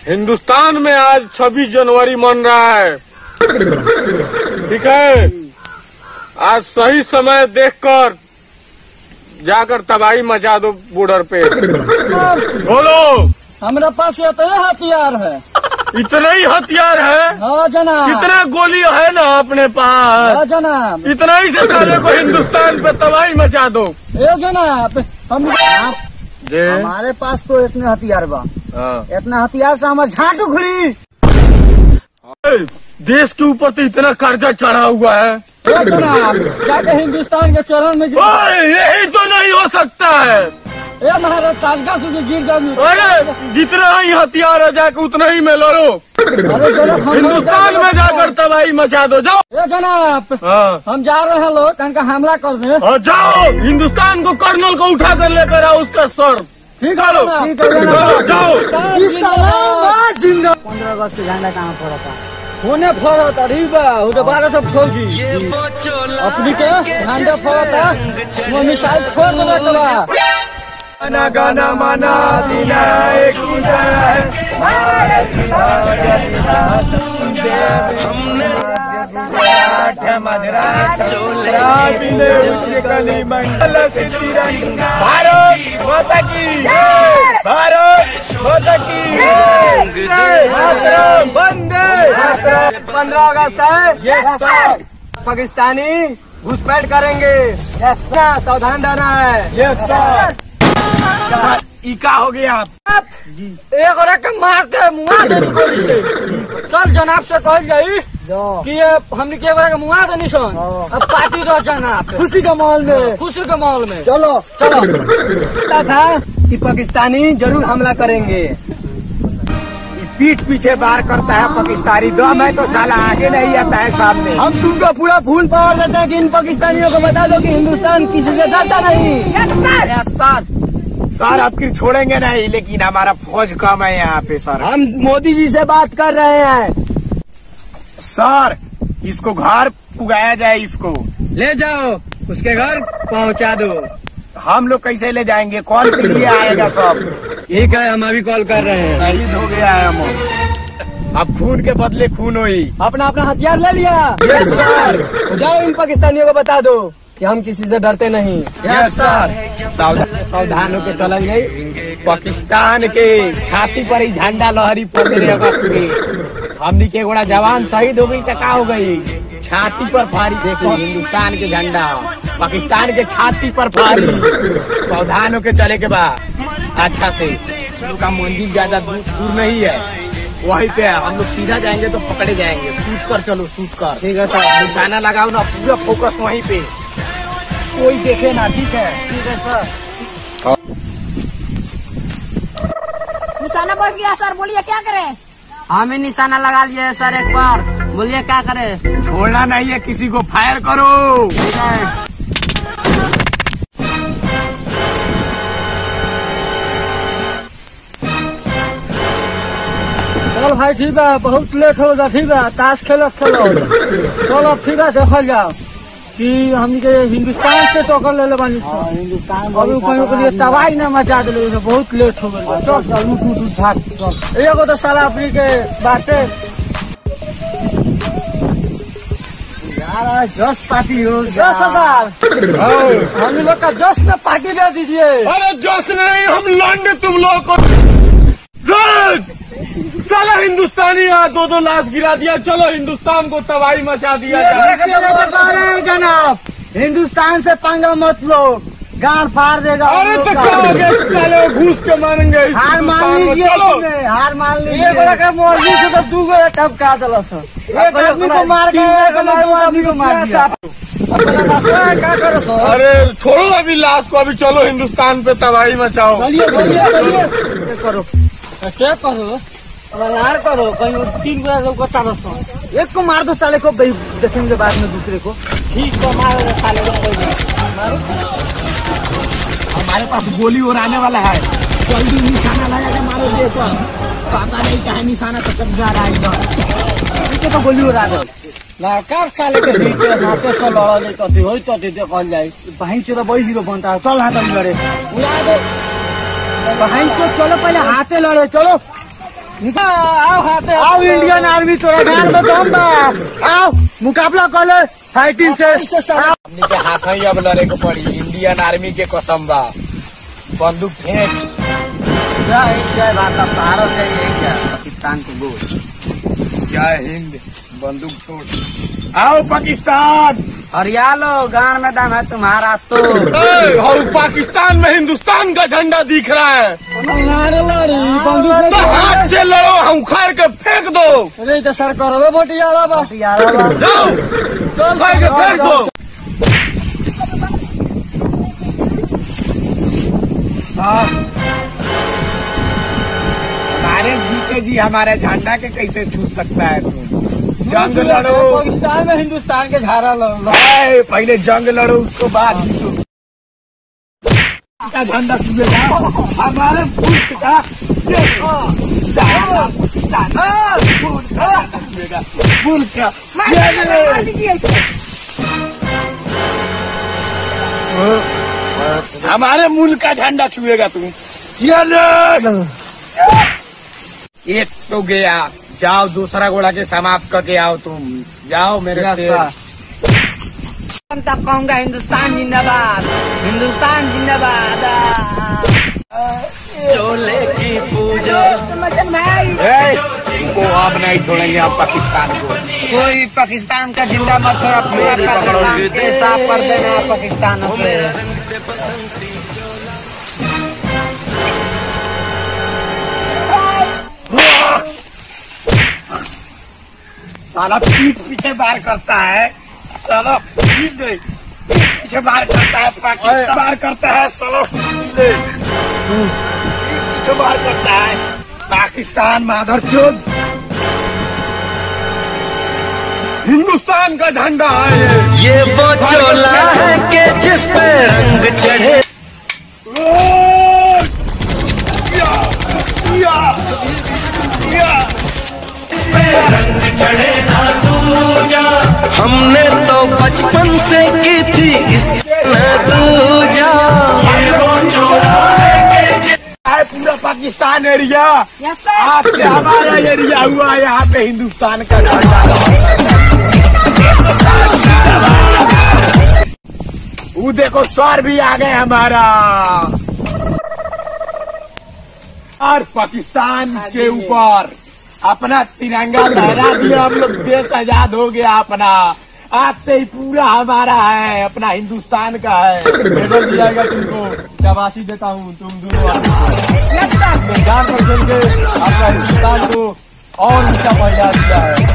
हिंदुस्तान में आज 26 जनवरी मन रहा है, ठीक है। आज सही समय देखकर जाकर तबाही मचा दो बॉर्डर पे। बोलो। हमारे पास इतने हथियार है। इतना ही हथियार है? हाँ जनाब। कितना गोली है ना अपने पास? हाँ जनाब। इतना ही से साले को हिंदुस्तान पे तबाही मचा दो। ए जनाब, हमारे पास तो इतने हथियार बा। इतना हथियार से हमारे झाट उखड़ी। देश के ऊपर तो इतना कर्जा चढ़ा हुआ है। जनाब, जाके हिंदुस्तान के चरण में यही तो नहीं हो सकता है। महाराज तालका से गिर जाए। अरे जितना ही हथियार है जाके उतना ही में लड़ो। हिंदुस्तान में जाकर तबाही मचा दो। जाओ जनाब। हम जा रहे हैं लोग कहीं हमला करने। जाओ हिंदुस्तान को कर्नल को उठा कर लेकर आओ उसका सर। ठीक है जाओ। 15 अगस्त के झंडा कहाँ फोड़ा था? होने फोड़ा था रीबा 1200 फौजी अपनी के झंडा फोड़ा था। वो मिसाइल छोड़ देना था। गाना गाना माना दीना एक भारत माता की, भारत माता की, वंदे। 15 अगस्त है। Yes sir. पाकिस्तानी घुसपैठ करेंगे। Yes sir. सावधान रहना है। Yes sir. इका हो गया आप जी। एक और एक मार के मुआ दे गोली से। चल जनाब से कह गई कि ये हमने के एक मुआ दे निशान। अब पार्टी दो जनाब खुशी के माहौल में। खुशी के माहौल में चलो चलो। पता था कि पाकिस्तानी जरूर हमला करेंगे। पीठ पीछे बार करता है पाकिस्तानी। दो मैं तो साला आगे नहीं आता है सामने। हम तुमको पूरा फुल पावर देते हैं कि इन पाकिस्तानियों को बता दो कि हिंदुस्तान किसी से डरता नहीं। Yes sir. Yes sir. Sir आपकी छोड़ेंगे नहीं, लेकिन हमारा फौज कम है यहाँ पे सर। हम मोदी जी से बात कर रहे हैं। सर इसको घर पुगाया जाए, इसको ले जाओ उसके घर पहुँचा दो। हम लोग कैसे ले जाएंगे? कॉल कीजिए आएगा सब। ठीक है हम अभी कॉल कर रहे हैं। शहीद हो गया है हम। अब खून के बदले खून हुई। अपना अपना हथियार ले लिया। Yes sir. जाओ इन पाकिस्तानियों को बता दो कि हम किसी से डरते नहीं। Yes sir. सावधान होकर चल गई। पाकिस्तान के छाती पर ही झंडा लहरी 15 अगस्त के। हमनी के गोड़ा जवान शहीद हो गई तो क्या हो गई? छाती पर फारी। देखो हिंदुस्तान के झंडा पाकिस्तान के छाती पर फारी। सावधान होकर चले के बाद अच्छा से। लोग का मंदिर ज्यादा दूर नहीं है, वहीं पे है। हम लोग सीधा जाएंगे तो पकड़े जाएंगे। शूट कर चलो, शूट कर। ठीक है सर। निशाना लगाओ ना, पूरा फोकस वहीं पे, कोई देखे ना। ठीक है। ठीक है सर। निशाना बढ़ गया सर, बोलिए क्या करें? हमें निशाना लगा लिया सर एक बार, बोलिए क्या करें? छोड़ना नहीं है किसी को, फायर करो। ठीक है। चल भाई ठीक है, बहुत लेट हो गया। ठीक है ताश खेलो खेलो। चलो ठीक है देखल जाओ कि हम के हिंदुस्तान से टोकर ले बानी। हिंदुस्तान अभी कहीं के लिए तबाही न मचा दिले। बहुत लेट हो गया। चल चल उठ उठ उठ भाग चल। एगो तो साला अपनी के बाटे यार जस पार्टी हो। 10,000 हम लोग का 10 में पार्टी दे दीजिए। अरे जश्न नहीं, हम लौंडे तुम लोग को। चलो हिंदुस्तानी यहाँ 2-2 लाश गिरा दिया। चलो हिंदुस्तान को तबाही मचा दिया जाए। जनाब हिंदुस्तान से पंगा मत लो, गाड़ फाड़ देगा। अरे तो क्या हो गया? साले घूस के मारेंगे। हार मान लीजिए, हार मान लीजिए। एक बड़ा का मोदी से तो 2 गो टप का दला सर। एक आदमी को मार के 2 आदमी को मार दिया। अपना लाश क्या करो सर? अरे छोड़ो अभी लाश को, अभी चलो हिंदुस्तान पे तबाही मचाओ। चलिए चलिए करो क्या करो? लाड़ करो कहीं 3 गोला लोग बता दो। एक को मार दो साले को, देखेंगे बाद में दूसरे को। ठीक है मारो साले को। हमारे पास गोली उड़ाने वाला है, जल्दी निशाना लगा के मारो। देखो पता नहीं क्या निशाना तो चल जा रहा है। ठीक है तो गोली उड़ा दो। लाकर साले के बीच हाथे से लड़ा ले कथी होई तो देखल जाए। बहन चो तो बड़ी हीरो बनता है। चल हाथ लड़े उड़ा दो। बहन चो, चलो पहले हाथे लड़े। चलो आओ खाते आओ इंडियन आर्मी तोरा गान में दम बा। आओ मुकाबला कर ले फाइटिंग से। हमनी के हाथ ही अब लड़े के पड़ी। इंडियन आर्मी के कसम बा। बंदूक फेंक। जय भारत भारत जय पाकिस्तान के गोल। जय हिंद। बंदूक तोड़। आओ पाकिस्तान। हरियालो गान में दम है तुम्हारा तो। और पाकिस्तान में हिंदुस्तान का झंडा दिख रहा है। तो हाथ से लड़ो, हम उखाड़ के फेंक दो। अरे तो सर करो बोटियाला बा। जाओ चल उखाड़ के फेंक दो। हमारे जीते जी हमारे झंडा के कैसे छू सकता है तुम? जंग लड़ो। पाकिस्तान में हिंदुस्तान के झाड़ा लड़ो। पहले जंग लड़ो, उसको बाद जीतो। का झंडा छूएगा हमारे मुल्क का। मुल्क का हमारे मुल्क का झंडा छुएगा तुम। एक तो गया। जाओ दूसरा घोड़ा के समाप्त करके आओ तुम। जाओ मेरे से। तब कहूँगा हिंदुस्तान जिंदाबाद, हिंदुस्तान जिंदाबाद। चोले की पूजा। मचन भाई इनको अब नहीं छोड़ेंगे हम पाकिस्तान को। कोई पाकिस्तान का जिंदा मत छोड़ा, पूरा पाकिस्तान के साफ कर देना पाकिस्तान से। साला पीठ पीछे बार करता है। साला पीठ पीछे बार करता है। पाकिस्तान बार करता है। साला पीछे बार करता है। पाकिस्तान माधरचोद। हिंदुस्तान का झंडा है ये वो चोला है कि जिस पे रंग चढ़े। रंग चढ़े ना दूजा, हमने तो बचपन से की थी इस दूजा। ये वो चोला है पूरा पाकिस्तान एरिया। Yes sir. आपसे हमारा एरिया हुआ। यहाँ पे हिंदुस्तान का झंडा। वो देखो सर भी आ गए हमारा। और पाकिस्तान के ऊपर अपना तिरंगा लहरा दिया हम लोग। देश आजाद हो गया अपना। आज से ही पूरा हमारा है, अपना हिंदुस्तान का है। मेडल दिया जाएगा तुमको। शाबाशी देता हूँ तुम दोनों आदमी। Yes sir. जान पर खेल के अपना हिंदुस्तान को और ऊंचा पहुंचा दिया है।